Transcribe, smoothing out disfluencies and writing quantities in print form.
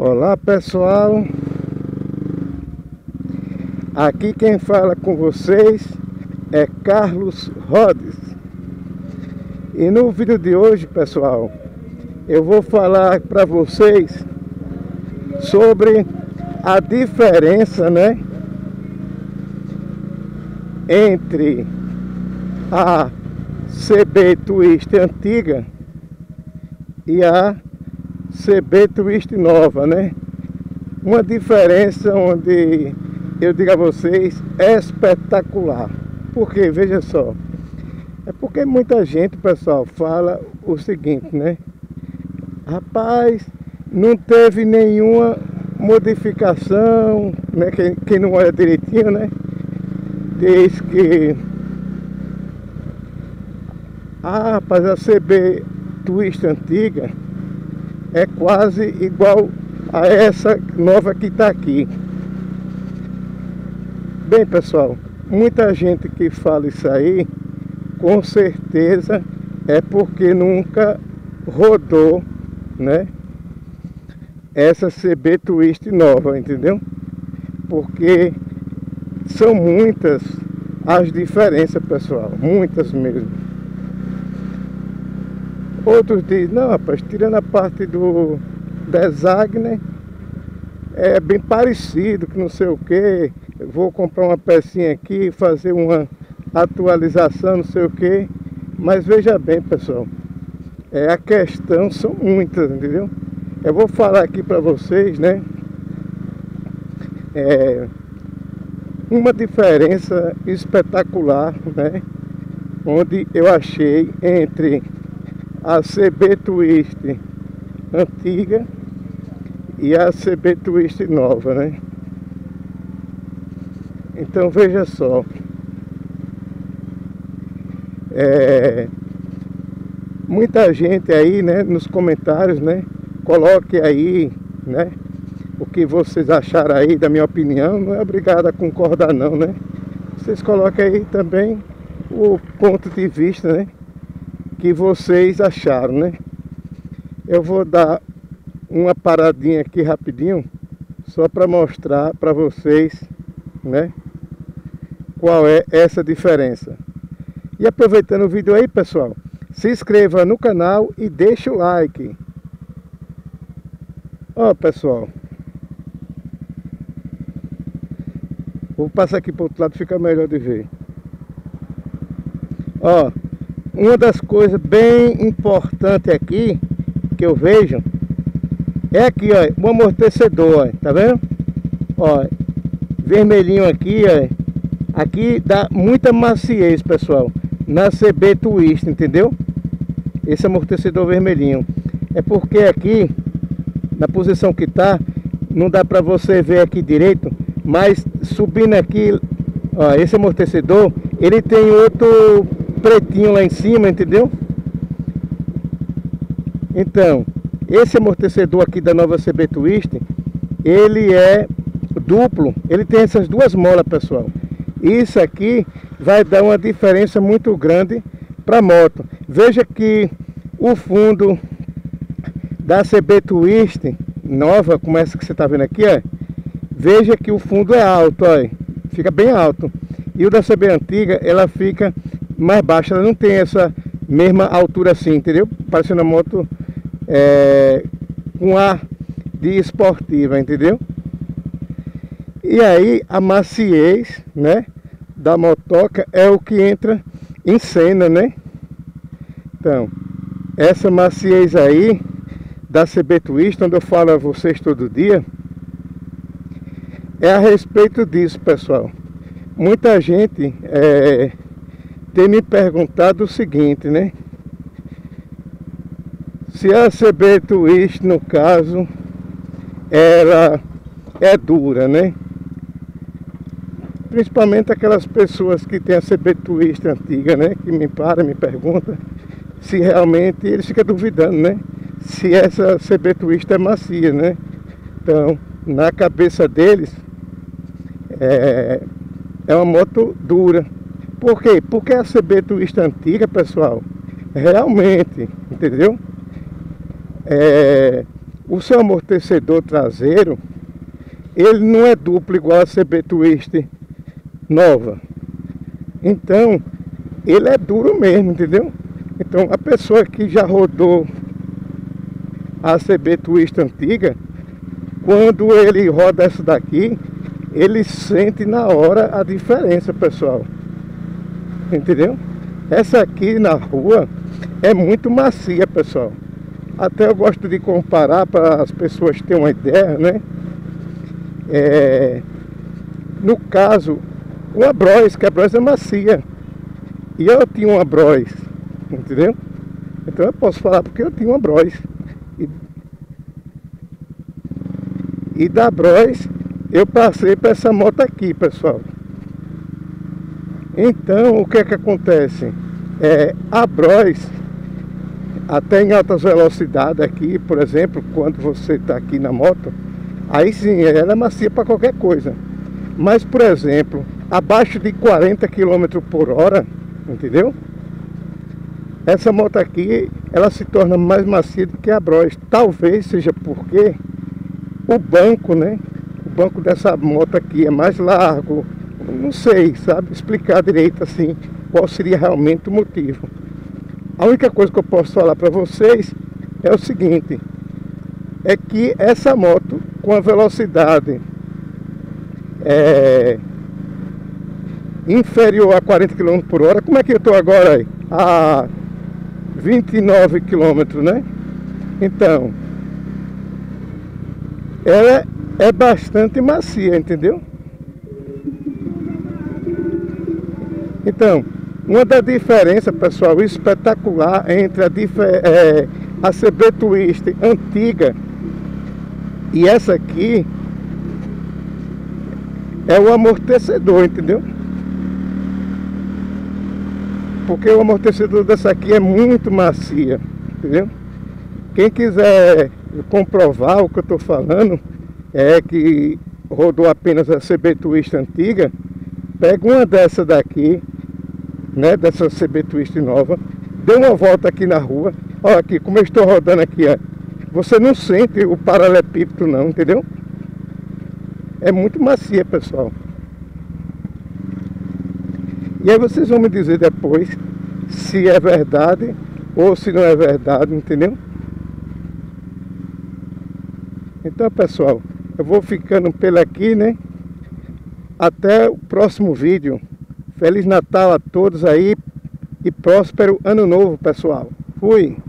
Olá pessoal, aqui quem fala com vocês é Carlos Rhodes. E no vídeo de hoje, pessoal, eu vou falar para vocês sobre a diferença, né, entre a CB Twist antiga e a CB Twist nova, né? Uma diferença onde eu digo a vocês espetacular. Porque, veja só, é porque muita gente, pessoal, fala o seguinte, né? Rapaz, não teve nenhuma modificação, né? Quem não olha direitinho, né? Diz que rapaz, a CB Twist antiga é quase igual a essa nova que está aqui. Bem, pessoal, muita gente que fala isso aí, com certeza é porque nunca rodou, né, essa CB Twist nova, entendeu? Porque são muitas as diferenças, pessoal, muitas mesmo. Outros dizem, não rapaz, tirando a parte do design, é bem parecido, que não sei o que. Vou comprar uma pecinha aqui, fazer uma atualização, não sei o que. Mas veja bem, pessoal, a questão são muitas, entendeu? Eu vou falar aqui para vocês, né, uma diferença espetacular, né, onde eu achei entre a CB Twist antiga e a CB Twist nova, né? Então veja só, muita gente aí, né, nos comentários, né, coloque aí, né, o que vocês acharam aí da minha opinião. Não é obrigado a concordar não, né? Vocês coloquem aí também o ponto de vista, né, que vocês acharam, né? Eu vou dar uma paradinha aqui rapidinho, só para mostrar para vocês, né, qual é essa diferença. E aproveitando o vídeo aí, pessoal, se inscreva no canal e deixa o like. Ó, pessoal, vou passar aqui para o outro lado, fica melhor de ver. Ó, uma das coisas bem importantes aqui que eu vejo é aqui, ó, o amortecedor, ó, tá vendo? Ó, vermelhinho aqui, ó. Aqui dá muita maciez, pessoal, na CB Twist, entendeu? Esse amortecedor vermelhinho. É porque aqui, na posição que tá, não dá pra você ver aqui direito, mas subindo aqui, ó, esse amortecedor, ele tem outro pretinho lá em cima, entendeu? Então, esse amortecedor aqui da nova CB Twist, ele é duplo, ele tem essas duas molas, pessoal. Isso aqui vai dar uma diferença muito grande para a moto. Veja que o fundo da CB Twist nova, como essa que você está vendo aqui, ó, veja que o fundo é alto, ó, fica bem alto. E o da CB antiga, ela fica mais baixa, ela não tem essa mesma altura assim, entendeu? Parecendo uma moto com ar de esportiva, entendeu? E aí a maciez, né, da motoca é o que entra em cena, né? Então, essa maciez aí da CB Twist, onde eu falo a vocês todo dia, é a respeito disso, pessoal. Muita gente tem me perguntado o seguinte, né? Se a CB Twist, no caso, ela é dura, né? Principalmente aquelas pessoas que têm a CB Twist antiga, né? Que me perguntam se realmente, eles ficam duvidando, né? Se essa CB Twist é macia, né? Então, na cabeça deles, é uma moto dura. Por quê? Porque a CB Twist antiga, pessoal, realmente, entendeu? o seu amortecedor traseiro, ele não é duplo igual a CB Twist nova. Então, ele é duro mesmo, entendeu? Então, a pessoa que já rodou a CB Twist antiga, quando ele roda essa daqui, ele sente na hora a diferença, pessoal. Entendeu? Essa aqui na rua é muito macia, pessoal. Até eu gosto de comparar para as pessoas terem uma ideia, né? No caso, uma Bros, que a Bros é macia. E eu tinha uma Bros, entendeu? Então eu posso falar porque eu tinha uma Bros. E da Bros eu passei para essa moto aqui, pessoal. Então o que é que acontece? A Bros, até em altas velocidades aqui, por exemplo, quando você está aqui na moto, aí sim, ela é macia para qualquer coisa. Mas, por exemplo, abaixo de 40 km por hora, entendeu? Essa moto aqui, ela se torna mais macia do que a Bros. Talvez seja porque o banco, né? O banco dessa moto aqui é mais largo. Não sei, sabe? Explicar direito assim qual seria realmente o motivo. A única coisa que eu posso falar para vocês é o seguinte: é que essa moto com a velocidade inferior a 40 km por hora, como é que eu estou agora aí? A 29 km, né? Então, ela é bastante macia, entendeu? Então, uma da diferença, pessoal, espetacular entre a CB Twist antiga e essa aqui é o amortecedor, entendeu? Porque o amortecedor dessa aqui é muito macia, entendeu? Quem quiser comprovar o que eu estou falando, que rodou apenas a CB Twist antiga, pega uma dessa daqui, né, dessa CB Twist nova, dê uma volta aqui na rua, olha aqui, como eu estou rodando aqui, ó. Você não sente o paralelepípedo não, entendeu? É muito macia, pessoal. E aí vocês vão me dizer depois se é verdade ou se não é verdade, entendeu? Então, pessoal, eu vou ficando pelo aqui, né? Até o próximo vídeo. Feliz Natal a todos aí e próspero Ano Novo, pessoal. Fui!